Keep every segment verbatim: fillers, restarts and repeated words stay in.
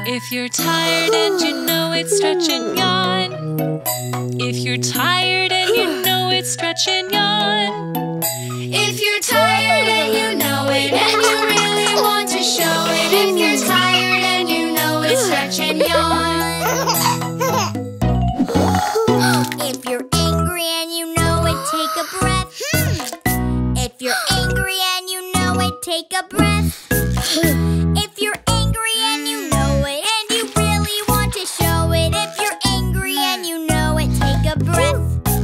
If you're tired and you know it, stretch and yawn. If you're tired and you know it, stretch and yawn. If you're tired and you know it and you really want to show it, if you're tired and you know it, stretch and yawn. If you're angry and you know it, take a breath. If you're angry and you know it, take a breath. If you're angry and you know it and you really want to show it, if you're angry and you know it, take a breath.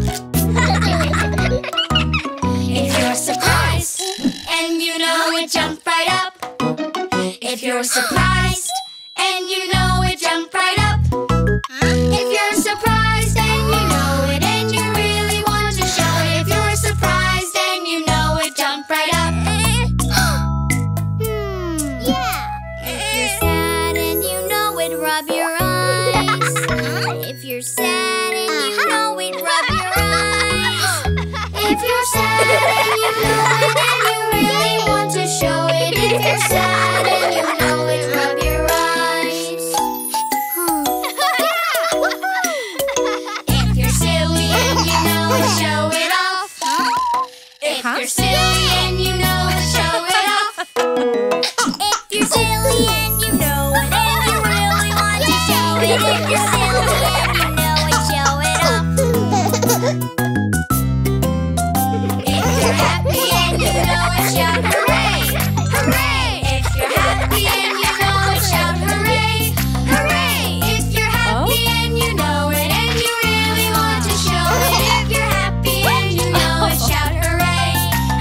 If you're surprised and you know it, jump right up. If you're surprised and you know it, jump right up. If you're surprised and you know it and you really want to show it, if you're surprised and you know it, jump right up. Hmm, yeah. If you're sad and you know it, rub your eyes. If you're sad and you know it, rub your eyes. If you're sad and you know it and you really want to show it, if you're sad and you know it, rub your eyes. If you're silly and you know it, show it off. If you're silly and you know it, show it off. If you're silly and you know it and you really want to show it, if you're silly and you know it, show it off. If you're happy and you know it, shout hooray! Hooray! If you're happy and you know it, shout hooray! Hooray! If you're happy and you know it and you really want to show it, if you're happy and you know it, shout hooray!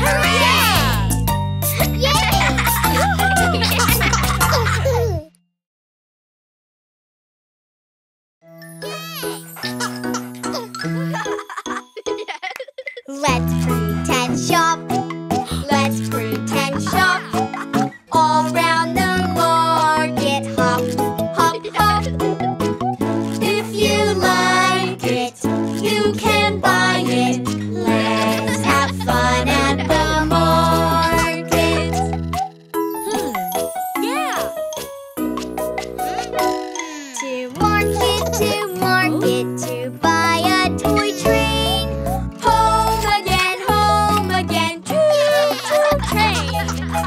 Let's pretend shop. Let's pretend shop. All round the market, hop, hop, hop. If you like it, you can buy it. Let's have fun at the market. Yeah. To market, to market, to buy a toy train. Home again, home again, choo-choo train.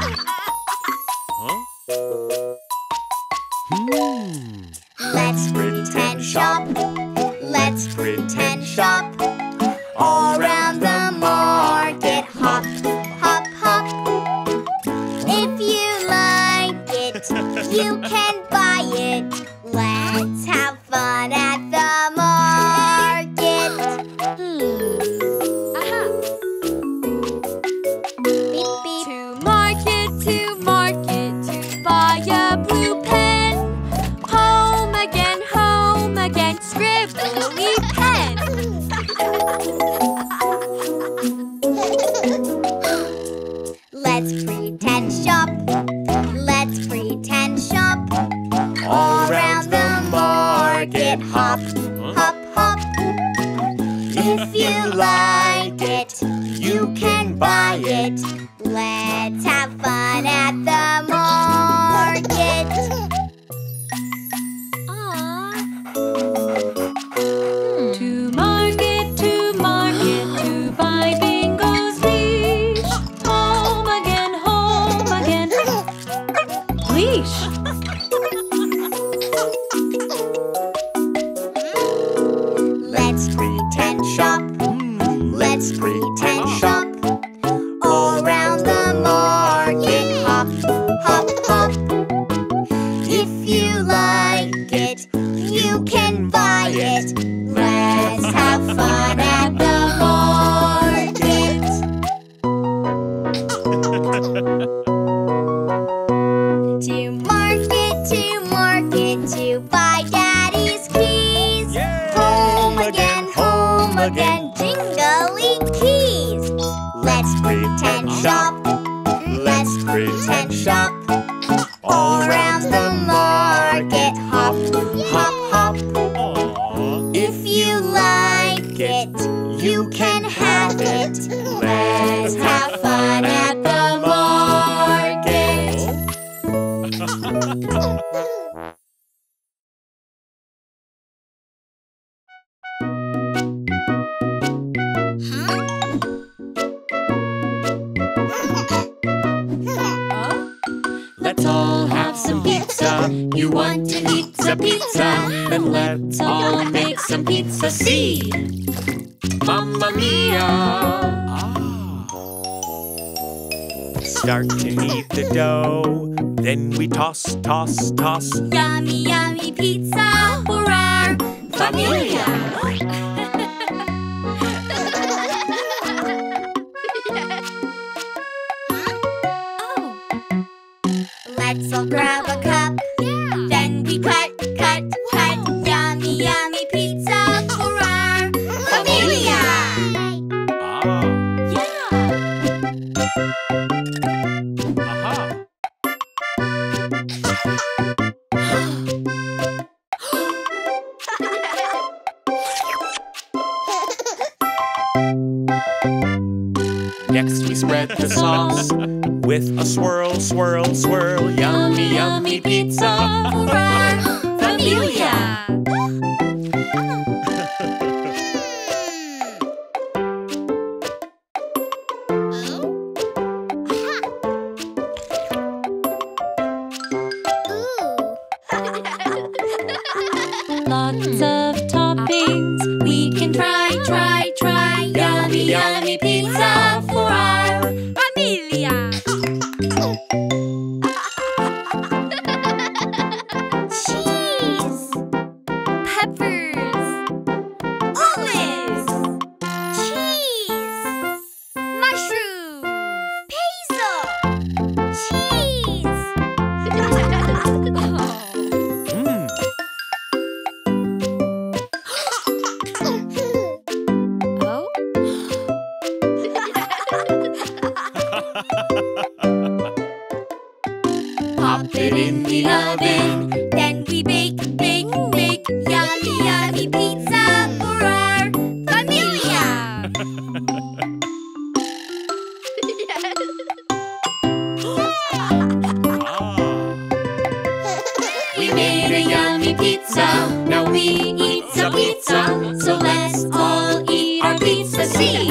Let's pretend shop. Let's pretend shop. All round the market, hop, hop, hop. If you like it, you can buy it. Let's have fun at the market. Hmm. Aha. Beep, beep. To market, to market, to buy a blue pen. Home again, home again, scribbly pen. Let's pretend shop. Let's pretend shop. All round the market, hop, hop, hop. If you like it, you can buy it. Let's have fun at the market. To market, to market, to buy Bingo's leash. Home again, home again, leash. Let's pretend shop. Let's pretend shop. All round the market, hop, hop, hop. If you like it, you can buy it. Let's have fun at the market. To market, to market, to buy Daddy's keys. Home again, home again, jingly keys. Let's pretend shop. Let's pretend shop. All round the market, hop, hop, hop. If you like it, you can have it. Let's have fun at the market. You want to eat the pizza? Then let's all make some pizza. See, Mamma Mia! Start to knead the dough, then we toss, toss, toss. Yummy, yummy pizza for our Familia! Let's all grab a cup. Then we cut, cut, cut. Yummy, yummy pizza for our familia. Ah. Yeah. Aha. Next we spread the sauce with a swirl, swirl, swirl. Yummy, yummy pizza For our Familia! Lots of toppings. We can try, try, try. Yummy, yummy pizza for our familia. Cheese, peppers, olives, cheese, mushroom, basil, cheese. Mm. Oh. Pop it in the oven. Then we bake, bake, bake. Yummy, yummy pizza for our familia. We made a yummy pizza. Now we eat the pizza. So let's all eat our pizza. See,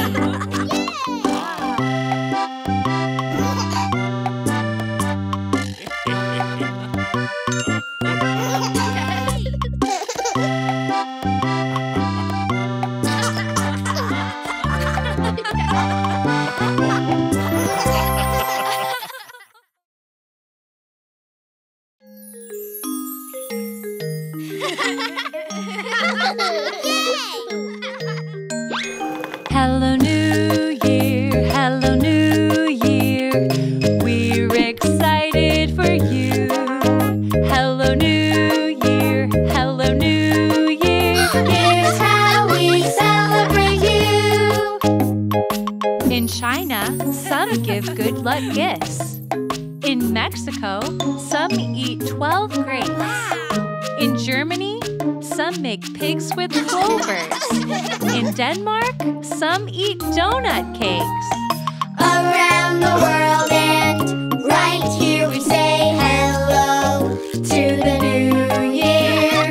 Hello New Year, hello New Year. We're excited for you. Hello New Year, hello New Year. here's how we celebrate you. In China, some give good luck gifts. In Mexico, some eat twelve grapes. In Germany, some make pigs with clovers. In Denmark, some eat donut cakes. Around the world and right here we say hello to the new year.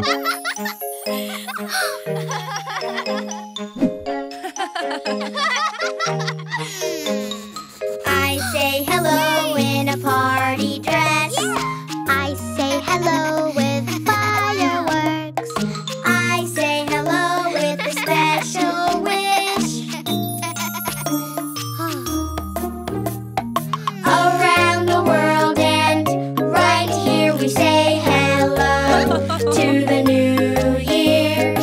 I say hello in a party dress. I say hello with fireworks. I say hello with a special wish. Around the world and right here we say hello to the new year.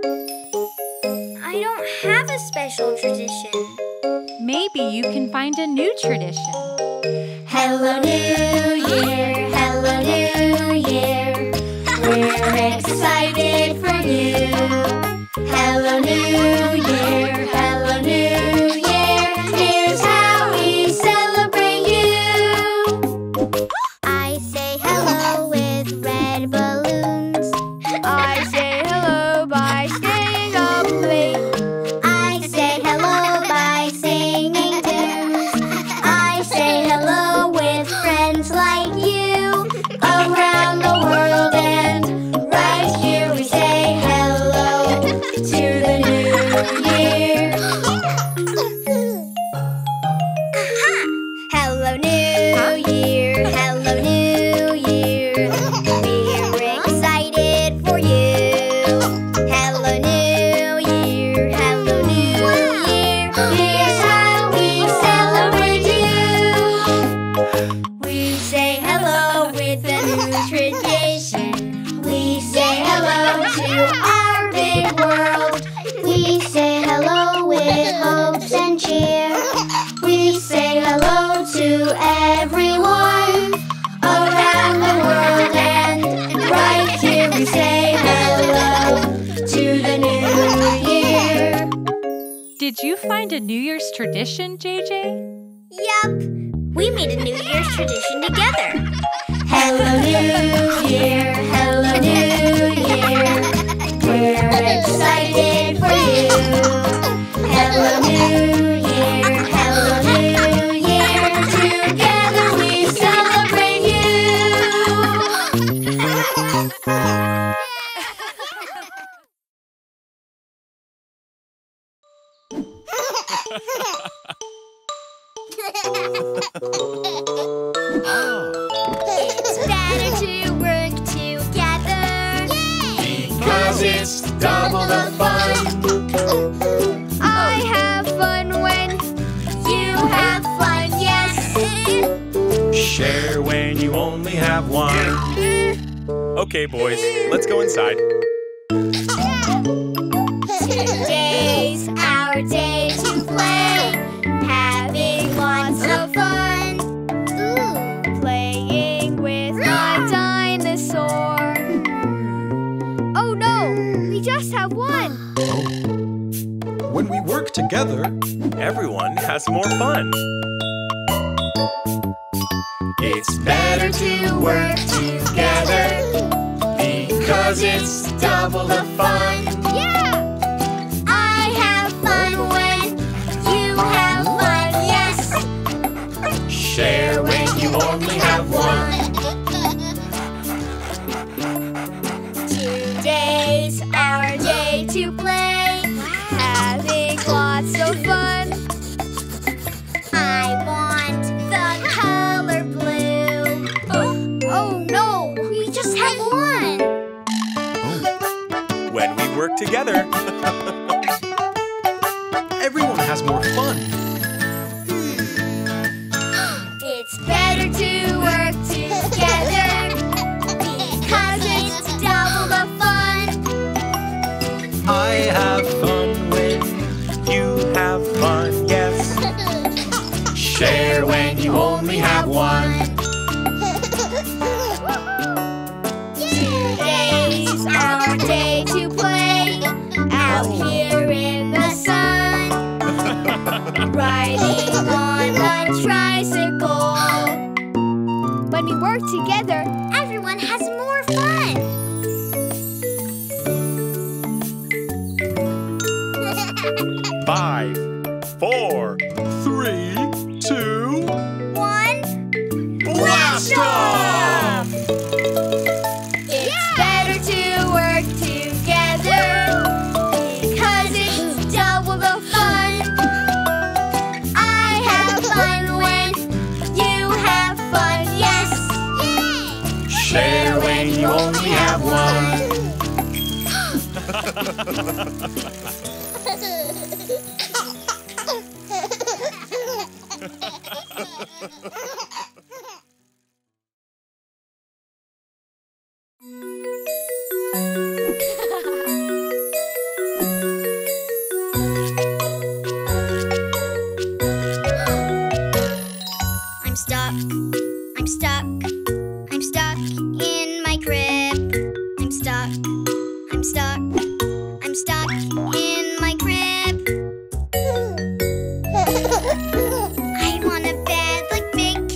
I don't have a special tradition. Maybe you can find a new tradition. Hello New Year, hello New Year. tradition. We say hello to our big world. We say hello with hopes and cheer. We say hello to everyone around the world, and right here we say hello to the new year. Did you find a New Year's tradition, J J? Yup, we made a New Year's tradition together. Hello New Year, hello New Year, we're excited for you. Hello New Year, hello New Year, together we celebrate you. It's better to work together. Because it's double the fun. I have fun when you have fun, yes. Share when you only have one. Okay, boys, let's go inside. Today's our day to play, having lots of fun. Ooh. Playing with my dinosaur. Oh no, we just have one. When we work together, Everyone has more fun. It's better to work together because it's double the fun. Yeah! I have fun when you have fun, yes. Share when you only have one. Today's our day to play, having lots of fun. I want the color blue. Oh no, we just have one. When we work together, everyone has more fun. It's better to work together because it's double the fun. I have fun when you have fun, yes. Share when you only have one. Today's our day to play, out here in the sun, riding on a tricycle. When we work together, everyone has more fun. Five, four, Three, two, One, blast off! it's better to work together because it's double the fun. I have fun when you have fun, yes. Share when you only have one. I'm stuck, I'm stuck, I'm stuck in my crib. I'm stuck, I'm stuck, I'm stuck in my crib. I want a bed like big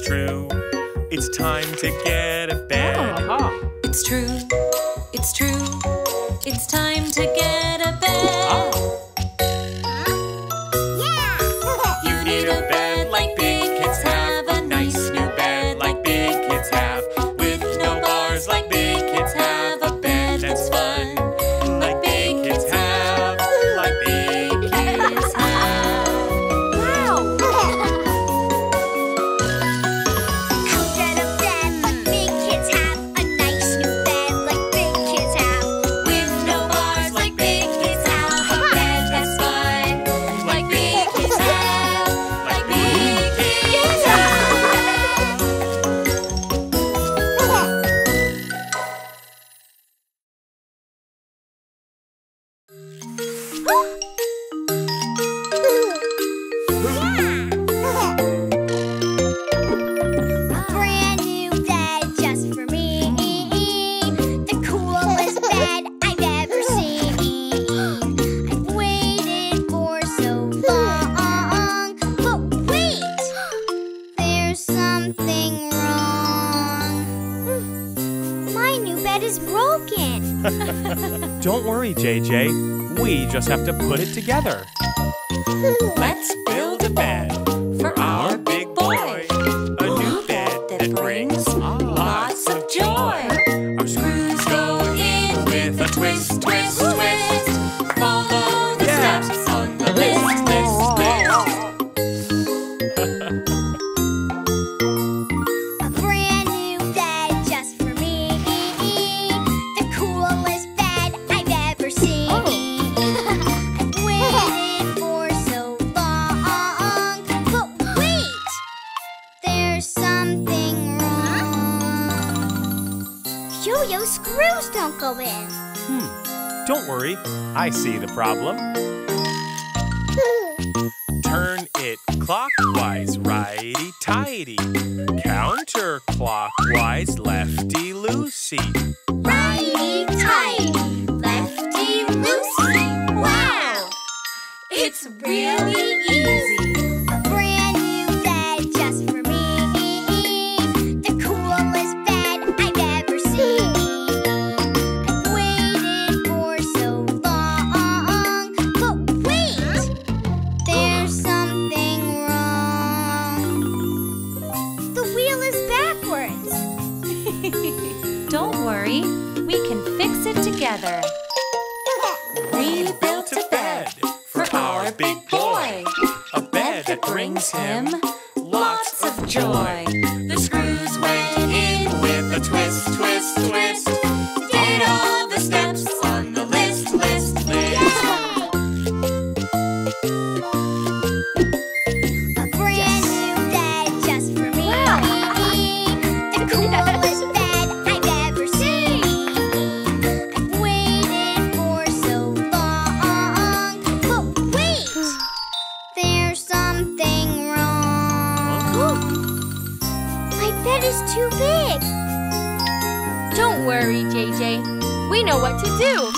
true. It's time to get a bed. It's true, it's true. It's time to get a bed. You need a bed like big kids have. A nice new bed like big kids have. With no bars like big kids have. A bed that's fun like big kids have. Like big kids have. Wow! I'll get a bed like big kids have. A nice new bed like big kids have. With no bars like big kids have. A bed that's fun like big kids have. Like big kids have. A brand new bed just for me. The coolest bed I've ever seen. I've waited for so long. But wait! There's something wrong. My new bed is broken. Don't worry, J J. We just have to put it together. Let's build a bed for our big boy. A new bed that brings lots of joy. Our screws go in with a twist, twist, twist. Follow the steps on the list, list, A brand new bed just for me. The coolest bed I've ever seen. I've waited for so long. But wait! There's something wrong. Yo-yo screws don't go in. Don't worry, I see the problem. Turn it clockwise, righty-tighty. Counterclockwise, lefty-loosey. Righty-tighty, lefty-loosey. Wow! It's really easy. A brand new bed just for me. The coolest bed I've ever seen. I've waited for so long. But wait! There's something wrong. The wheel is backwards. Don't worry, we can fix it together. We built a bed for our big boy. A bed that brings him lots of joy. The screws went in with a twist, twist, twist. Did all the steps on the list, list, list. A brand new bed just for me. The coolest bed I've ever seen. I've waited for so long. But wait! There's something wrong. My bed is too big. Don't worry, J J. We know what to do.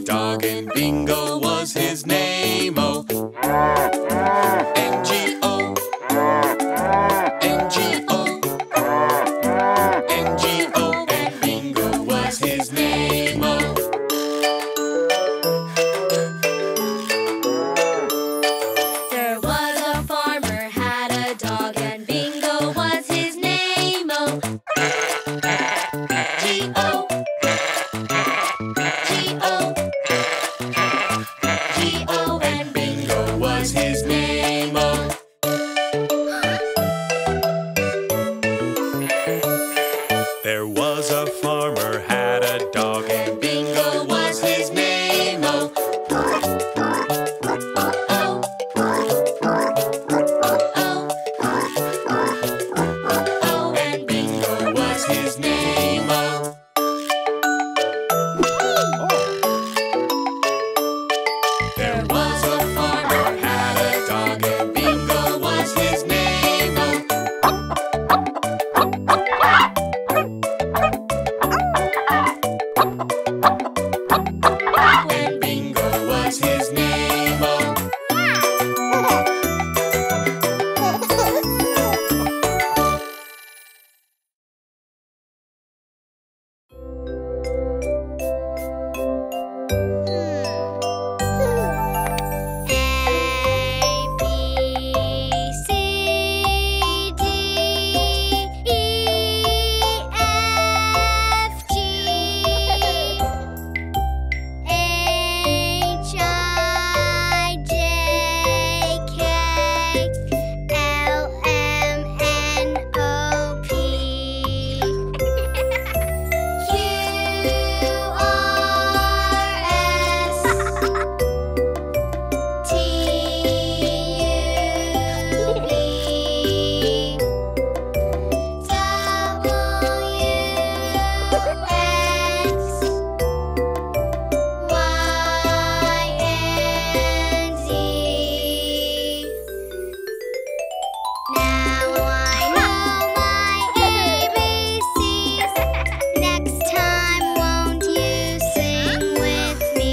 dog and Bingo was his name, oh. N G O, N G O, N G O, and Bingo was his name, oh. There was a farmer, had a dog, and Bingo was his name, oh. G O, G O, G O, and Bingo was his name, oh. There was a farmer, had a dog, and Bingo was his name, oh. Oh, oh, oh, And Bingo was his name, oh. There was a farmer, had a dog, and Bingo was his name, oh. And Bingo was his name, oh. A, B, C, D, E, F, G, H, I, J, K, L, M, N, O, P, Q, R, S, T, U, V, W, X, Y, and Z. Now I know my A B Cs. Next time, won't you sing with me?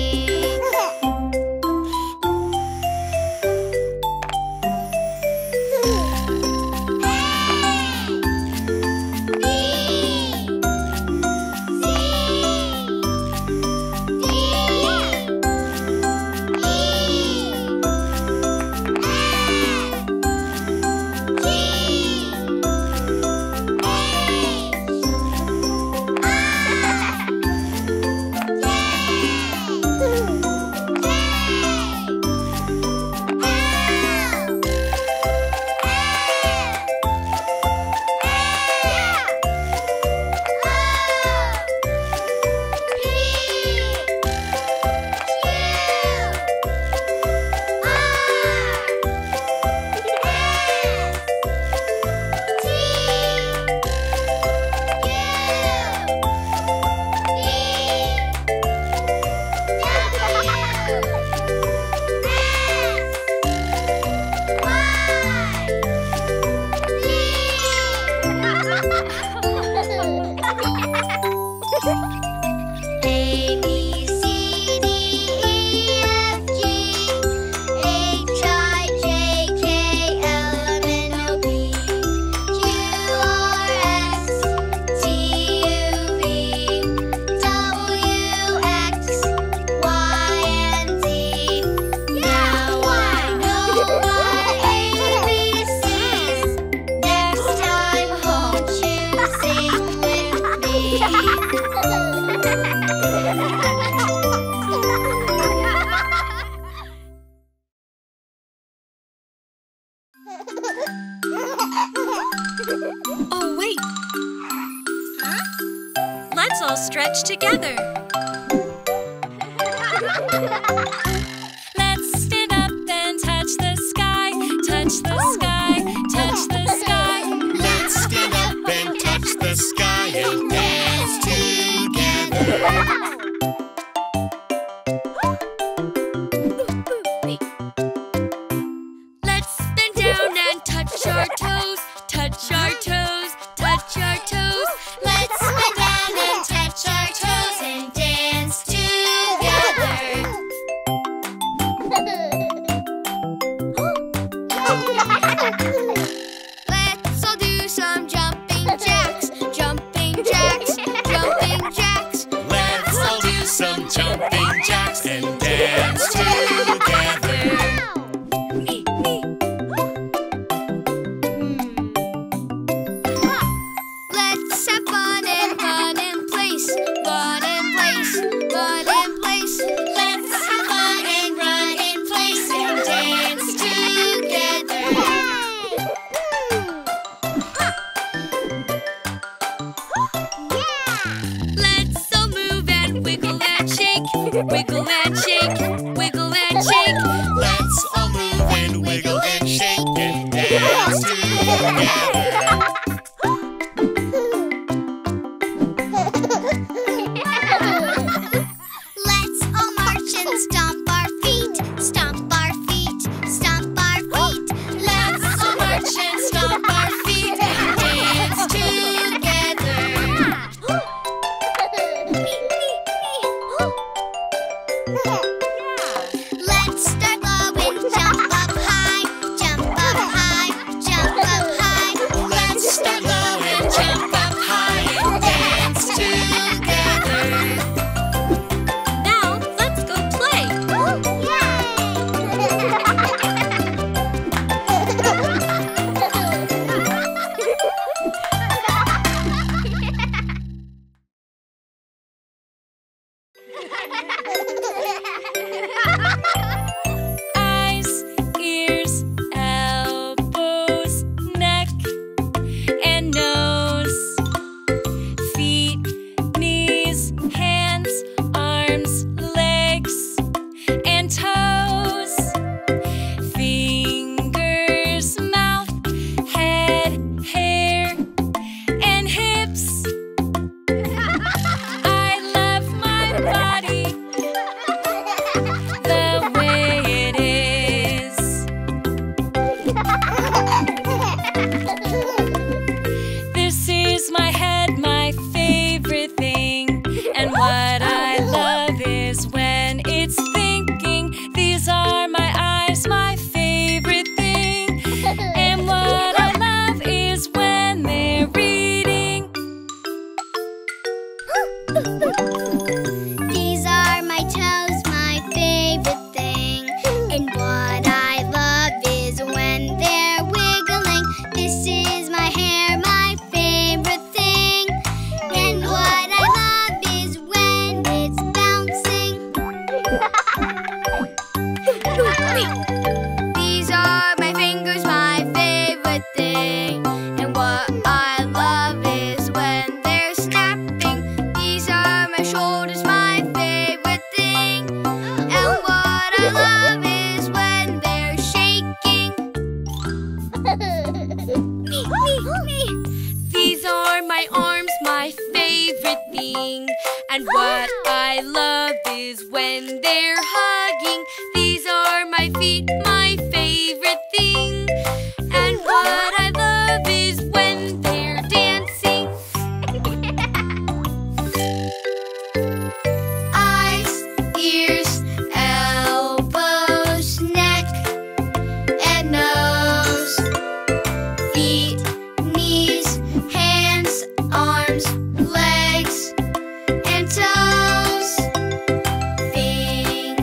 A, B, C, D, E, F, G, H, I, J, K, L, M, N, O, P, Q, R, S, T, U, V, W, X, Y, and Z. Now I know my A B Cs. Next time, won't you sing with me? Oh, wait. Let's all stretch together. Let's stand up and touch the sky, touch the sky, touch the sky. Let's stand up and touch the sky and dance together. Let's bend down and touch our toes, touch our toes, touch our toes. Let's bend down and touch our toes and dance together. Wiggle and shake, wiggle and shake. Let's all move and wiggle and shake and dance together. Let's all march and stomp our feet, stomp our feet, stomp our feet. Let's all march and stomp our feet and dance together. Let's start low and jump up high, jump up high, jump up high. Let's start low and jump up high and dance together. Now let's go play. Eyes, ears, elbows, neck, and nose. Feet, knees, hands, arms, legs, and toes. Fingers, mouth, head, hair, and hips. I love my body the way it is. This is my head, my favorite thing. And what I love is when it's thinking. These are my eyes, my favorite thing. And what I love is when they're reading. These are my toes, my favorite thing. And what I love is when they're wiggling. This is my hair, my favorite thing. And what I love is when it's bouncing. These are my fingers, my favorite thing. And what I love is when they're snapping. These are my shoulders, my favorite thing. And what I love is when they're shaking. Me, me, me. These are my arms, my favorite thing. And what I love is when they're hugging. These are my feet, my favorite thing. And what I love is when they're dancing. Eyes, ears, elbows, neck, and nose. Feet, knees, hands, arms, legs, and toes. Fingers,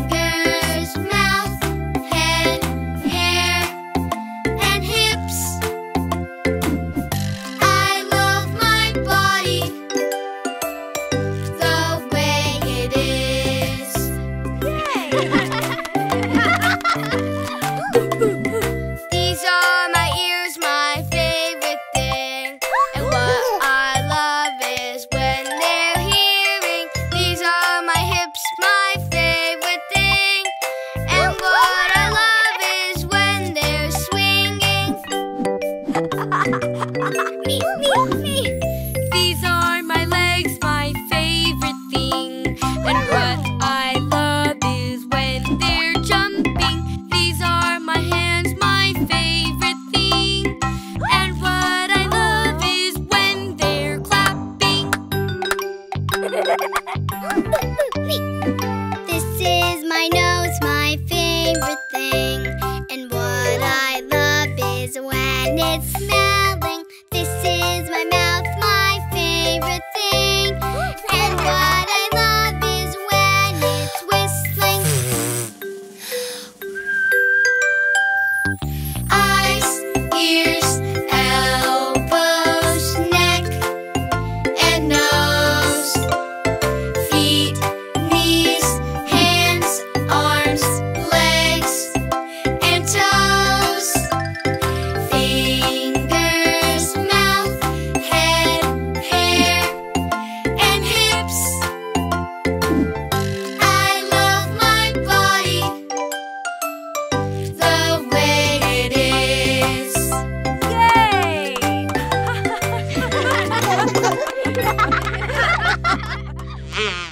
Bye.